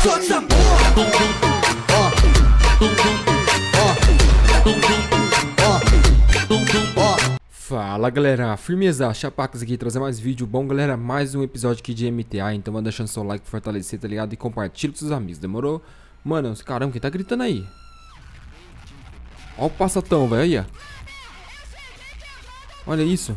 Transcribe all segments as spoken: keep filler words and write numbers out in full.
Só essa porra. Fala galera, firmeza, Chapax aqui, trazer mais vídeo bom galera, mais um episódio aqui de M T A, então vai deixando seu like pra fortalecer, tá ligado? E compartilha com seus amigos, demorou? Mano, caramba, quem tá gritando aí? Ó o passatão, velho, aí, ó. Olha isso.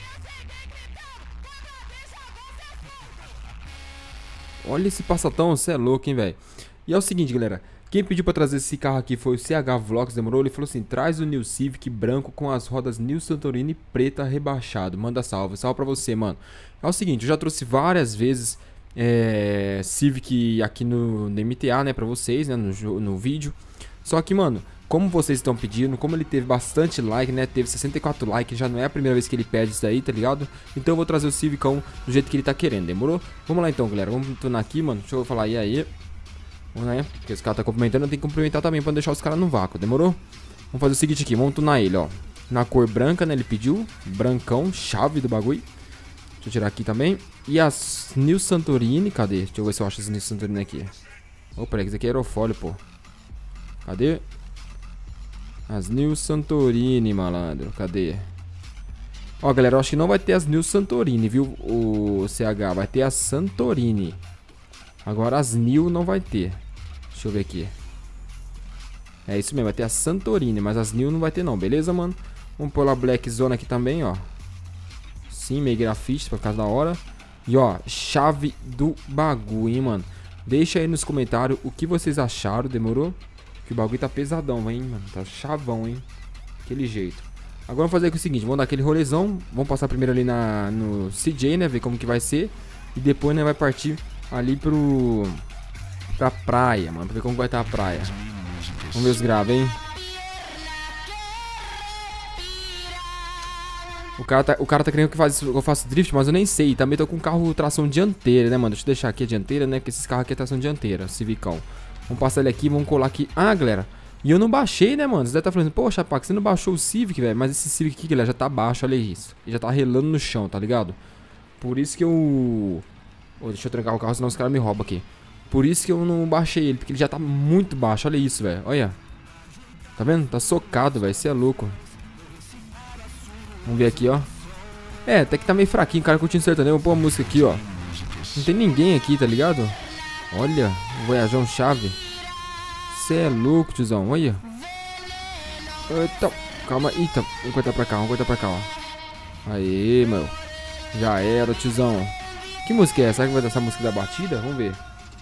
Olha esse passatão, você é louco, hein, velho. E é o seguinte, galera. Quem pediu pra trazer esse carro aqui foi o C H Vlogs, demorou? Ele falou assim, traz o New Civic branco com as rodas New Santorini preta rebaixado. Manda salve, salve pra você, mano. É o seguinte, eu já trouxe várias vezes é, Civic aqui no, no M T A, né, pra vocês, né, no, no vídeo. Só que, mano, como vocês estão pedindo, como ele teve bastante like, né, teve sessenta e quatro likes, já não é a primeira vez que ele pede isso aí, tá ligado? Então eu vou trazer o Civicão do jeito que ele tá querendo, demorou? Vamos lá então, galera, vamos tunar aqui, mano, deixa eu falar e aí. Vamos lá, né? Porque esse cara tá cumprimentando, eu tenho que cumprimentar também pra não deixar os caras no vácuo, demorou? Vamos fazer o seguinte aqui, vamos tunar ele, ó. Na cor branca, né, ele pediu, brancão, chave do bagulho. Deixa eu tirar aqui também. E as New Santorini, cadê? Deixa eu ver se eu acho as New Santorini aqui. Opa, peraí, isso aqui é aerofólio, pô. Cadê? As New Santorini, malandro, cadê? Ó, galera, eu acho que não vai ter as New Santorini, viu? O C H, vai ter a Santorini. Agora as New não vai ter. Deixa eu ver aqui. É isso mesmo, vai ter a Santorini, mas as New não vai ter não, beleza, mano? Vamos pôr a Black Zone aqui também, ó. Sim, meio grafite, pra ficar da hora. E ó, chave do bagulho, hein, mano. Deixa aí nos comentários o que vocês acharam, demorou? Que o bagulho tá pesadão, hein, mano. Tá chavão, hein. Aquele jeito. Agora vamos fazer aqui o seguinte, vamos dar aquele rolezão. Vamos passar primeiro ali na, no C J, né, ver como que vai ser. E depois, né, vai partir ali pro... pra praia, mano, pra ver como vai estar a praia. Vamos ver os graves, hein. O cara tá, o cara tá querendo que, faz, que eu faça drift, mas eu nem sei. Também tô com carro tração dianteira, né, mano. Deixa eu deixar aqui a dianteira, né, porque esses carros aqui é tração dianteira, Civicão. Vamos passar ele aqui, vamos colar aqui. Ah, galera, e eu não baixei, né, mano. Você deve estar falando, poxa, Pac, você não baixou o Civic, velho. Mas esse Civic aqui, galera, já tá baixo, olha isso. Ele já tá relando no chão, tá ligado? Por isso que eu... Oh, deixa eu trancar o carro, senão os caras me roubam aqui. Por isso que eu não baixei ele, porque ele já tá muito baixo. Olha isso, velho. Olha. Tá vendo? Tá socado, velho. Você é louco. Vamos ver aqui, ó. É, até que tá meio fraquinho. O cara curtindo sertanejo. Vou pôr a música aqui, ó. Não tem ninguém aqui, tá ligado? Olha. O Voyajão chave. Você é louco, tiozão. Olha. Eita. Calma. Eita. Vamos cortar pra cá. Vamos cortar pra cá, ó. Aê, meu. Já era, tiozão. Que música é essa? Será que vai dar essa música da batida? Vamos ver.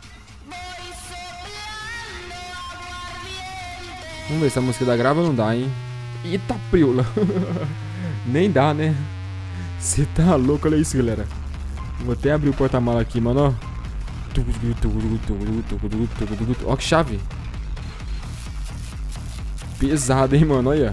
Vamos ver se a música da grava não dá, hein? Eita, preula. Nem dá, né? Você tá louco, olha isso, galera. Vou até abrir o porta-mala aqui, mano, ó. Ó que chave. Pesado, hein, mano, olha.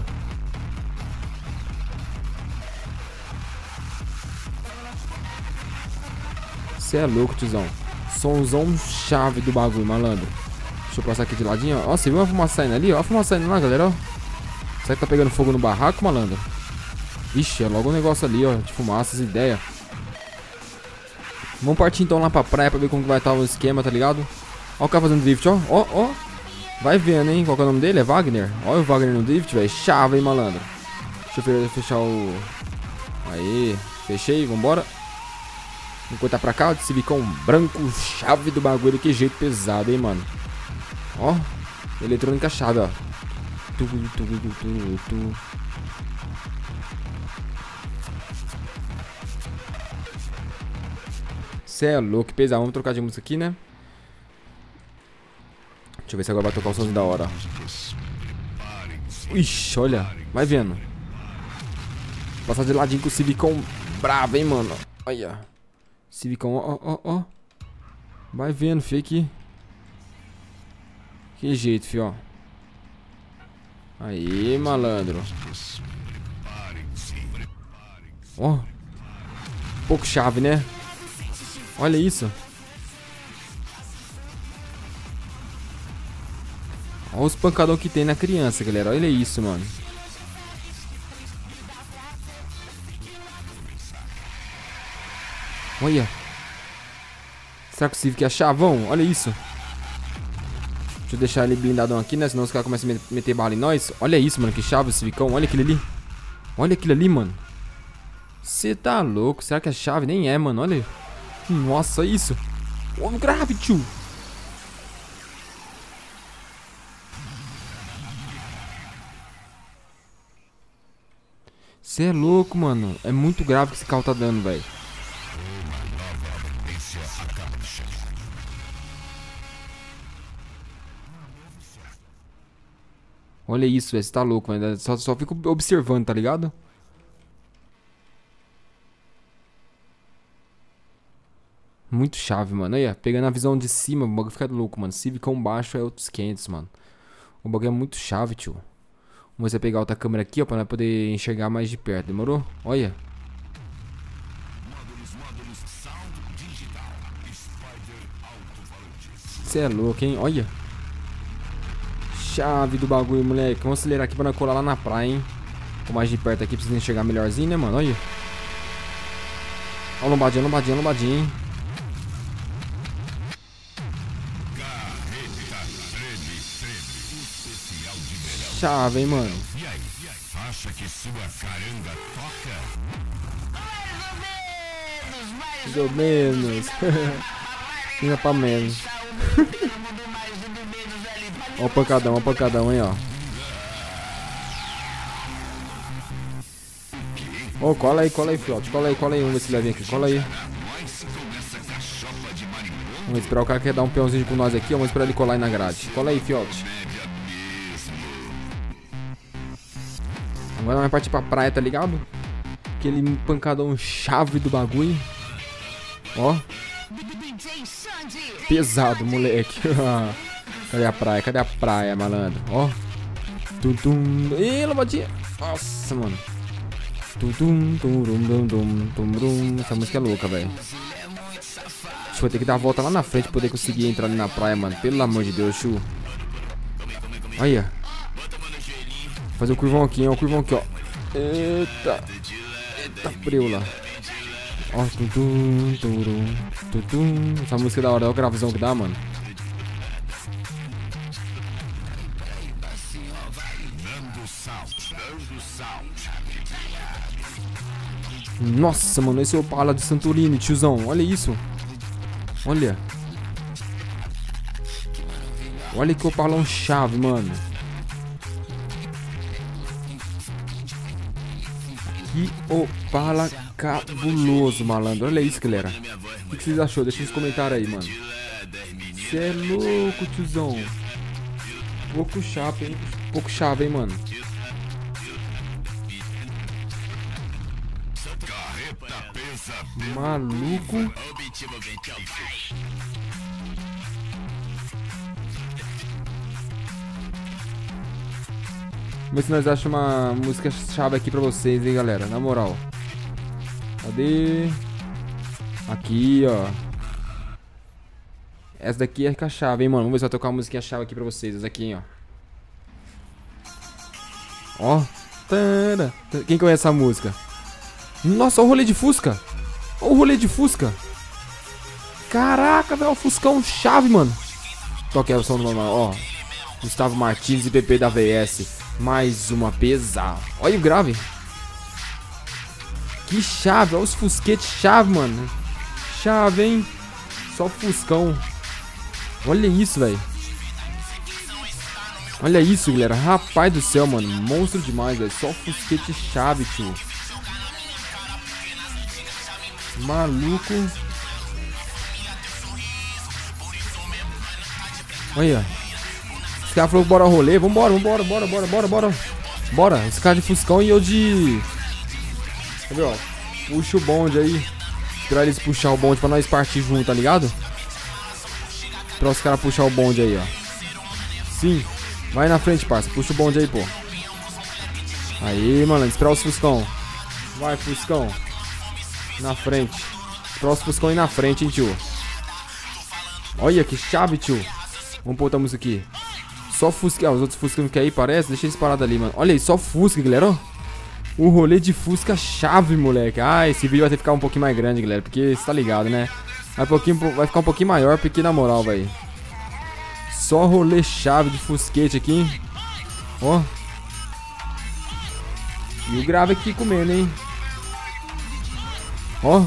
Você é louco, tiozão. Somzão chave do bagulho, malandro. Deixa eu passar aqui de ladinho, ó. Ó, você viu uma fumaça saindo ali? Ó a fumaça saindo lá, galera, ó. Será que tá pegando fogo no barraco, malandro? Ixi, é logo um negócio ali, ó. De fumaça, essa ideia. Vamos partir então lá pra praia pra ver como que vai estar o esquema, tá ligado? Ó o cara fazendo drift, ó. Ó, ó. Vai vendo, hein? Qual que é o nome dele? É Wagner? Olha o Wagner no drift, velho. Chave, hein, malandro. Deixa eu fechar o... Aí, fechei, vambora. Vamos cortar pra cá, ó, de Civicão branco, chave do bagulho, que jeito pesado, hein, mano. Ó, eletrônica chave, ó. Tu, tu, tu, tu, tu. Cê é louco, que pesado. Vamos trocar de música aqui, né? Deixa eu ver se agora vai tocar o som da hora. Ixi, olha, vai vendo. Passar de ladinho com o Civicão bravo, hein, mano. Olha. Civicão, ó, ó, ó. Vai vendo, filho, aqui. Que jeito, filho, ó. Aí, malandro. Ó. Pouco chave, né? Olha isso. Olha os pancadão que tem na criança, galera. Olha isso, mano. Olha. Será que o Civic é chavão? Olha isso. Deixa eu deixar ele blindadão aqui, né? Senão os caras começam a meter bala em nós. Olha isso, mano. Que chave esse Civicão. Olha aquilo ali. Olha aquilo ali, mano. Você tá louco. Será que é chave? Nem é, mano. Olha. Nossa, isso. Ô, grave, tio. Você é louco, mano. É muito grave que esse carro tá dando, velho. Olha isso, velho. Você tá louco, velho. Só, só fico observando, tá ligado? Muito chave, mano. Aí, ó. Pegando a visão de cima, o bagulho fica louco, mano. Civicão baixo é outros quinhentos, mano. O bagulho é muito chave, tio. Vamos ver pegar outra câmera aqui, ó, pra nós poder enxergar mais de perto. Demorou? Olha. Você é louco, hein? Olha. Chave do bagulho, moleque. Vamos acelerar aqui pra nós colar lá na praia, hein? Com mais de perto aqui, precisa enxergar melhorzinho, né, mano? Olha. Ó, lombadinha, lombadinha, lombadinha, hein? Chave, hein, mano? E aí, acha que sua caranga toca? Mais ou menos. Ainda pra menos. Ó o pancadão, ó o pancadão, hein, ó. Ô, oh, cola aí, cola aí, fiote. Cola aí, cola aí. Vamos ver se ele vai vir aqui. Cola aí. Vamos esperar o cara que quer dar um peãozinho com nós aqui. Vamos esperar ele colar aí na grade. Cola aí, fiote. Agora vai partir pra praia, tá ligado? Aquele pancadão chave do bagulho. Ó. Pesado, moleque. Cadê a praia? Cadê a praia, malandro? Ó. Tum-tum. Ih, lombadinha. Nossa, mano. Tum-tum, tum-tum, tum-tum. Essa música é louca, velho. Acho que vou ter que dar a volta lá na frente pra poder conseguir entrar ali na praia, mano. Pelo amor de Deus, chu. Olha. Fazer o curvão aqui, ó. O curvão aqui, ó. Eita. Eita, preula. Ó, tum-tum, tum-tum, tum-tum. Essa música é da hora. Olha o gravizão que dá, mano. Nossa, mano. Esse é o Opala de Santorini, tiozão. Olha isso. Olha. Olha que Opalão chave, mano. Que Opala cabuloso, malandro. Olha isso, galera. O que vocês achou? Deixa nos comentários aí, mano. Você é louco, tiozão. Pouco chave, hein? Pouco chave, hein, mano. Maluco. Vamos ver se nós achamos uma música chave aqui pra vocês, hein, galera. Na moral. Cadê? Aqui, ó. Essa daqui é a chave, hein, mano. Vamos ver se vai tocar uma musiquinha chave aqui pra vocês. Essa aqui, ó. Ó. Quem conhece essa música? Nossa, olha o rolê de Fusca. Olha o rolê de Fusca. Caraca, velho. O Fuscão chave, mano. Toque o som do normal, ó. Gustavo Martins e P P da V S. Mais uma pesada. Olha o grave. Que chave. Olha os fusquetes chave, mano. Chave, hein. Só Fuscão. Olha isso, velho. Olha isso, galera. Rapaz do céu, mano. Monstro demais, velho. Só fusquete chave, tio. Maluco. Olha. Esse cara falou que bora rolê. Vambora, vambora, bora, bora, bora, bora. Bora. Esse cara de Fuscão e eu de... Cadê, ó? Puxa o bonde aí. Esperar eles puxar o bonde pra nós partir junto, tá ligado? Esperar os caras puxar o bonde aí, ó. Sim. Vai na frente, parça. Puxa o bonde aí, pô. Aí, mano. Esperar os Fuscão. Vai, Fuscão. Na frente. Esperar os Fuscão aí na frente, hein, tio. Olha que chave, tio. Vamos pôr outra música aqui. Só Fusca. Ah, os outros Fusca não querem aí, parece. Deixa eles parados ali, mano. Olha aí, só Fusca, galera, ó. O rolê de Fusca chave, moleque. Ah, esse vídeo vai ter que ficar um pouquinho mais grande, galera. Porque você tá ligado, né? Vai, um pouquinho, vai ficar um pouquinho maior, porque na moral, velho. só rolê chave de fusquete aqui, hein? Ó. E o grave aqui comendo, hein? Ó.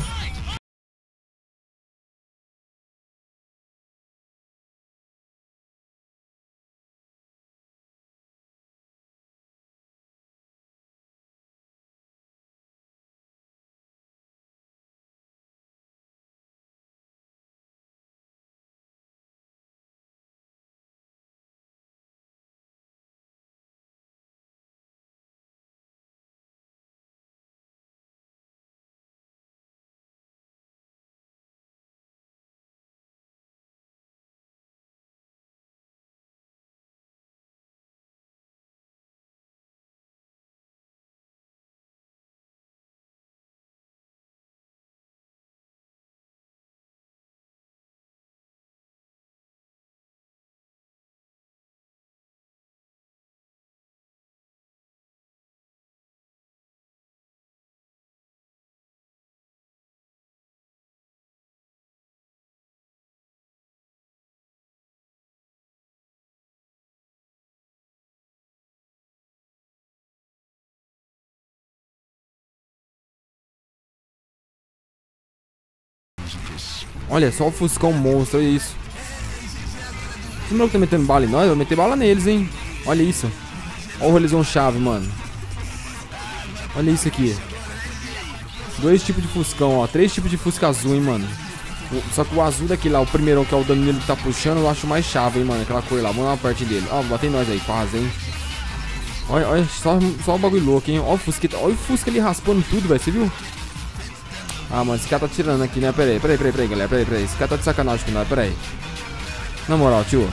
Olha só o Fuscão monstro, olha isso. Esse maluco tá metendo bala em nós, vai meter bala neles, hein. Olha isso. Olha o horizonte chave, mano. Olha isso aqui. Dois tipos de Fuscão, ó. Três tipos de Fusca azul, hein, mano. Só que o azul daquele lá, o primeirão, que é o Danilo que tá puxando, eu acho mais chave, hein, mano. Aquela cor lá, vamos dar uma parte dele. Ó, bota em nós aí, quase, hein. Olha, olha, só, só o bagulho louco, hein. Olha o Fusca, olha o Fusca ali raspando tudo, velho, você viu? Ah, mano, esse cara tá tirando aqui, né? Pera aí, pera aí, pera aí, pera aí, galera, pera aí, pera aí. Esse cara tá de sacanagem com nós, pera aí. Na moral, tio.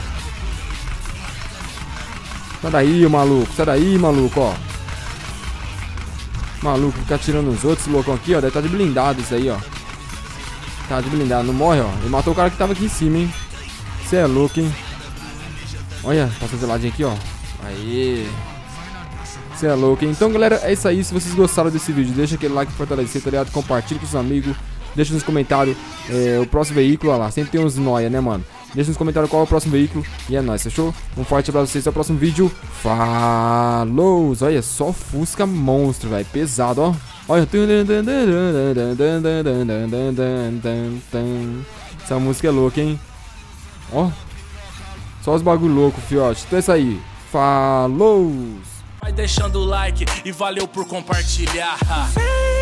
Sai daí, maluco, sai daí, maluco, ó. Maluco, fica atirando nos outros, esse loucão aqui, ó. Deve tá de blindado isso aí, ó. Tá de blindado, não morre, ó. Ele matou o cara que tava aqui em cima, hein. Você é louco, hein. Olha, passou geladinho aqui, ó. Aí. Você é louco, hein? Então, galera, é isso aí. Se vocês gostaram desse vídeo, deixa aquele like pra fortalecer, tá ligado? Compartilha com seus amigos. Deixa nos comentários é, o próximo veículo, olha lá. Sempre tem uns noia, né, mano? Deixa nos comentários qual é o próximo veículo. E é nóis, fechou? Um forte abraço pra vocês. Até o próximo vídeo. Falou! Olha, só Fusca monstro, velho. Pesado, ó. Olha. Essa música é louca, hein? Ó. Só os bagulho louco, fiote. Então é isso aí. Falou! Vai deixando o like e valeu por compartilhar.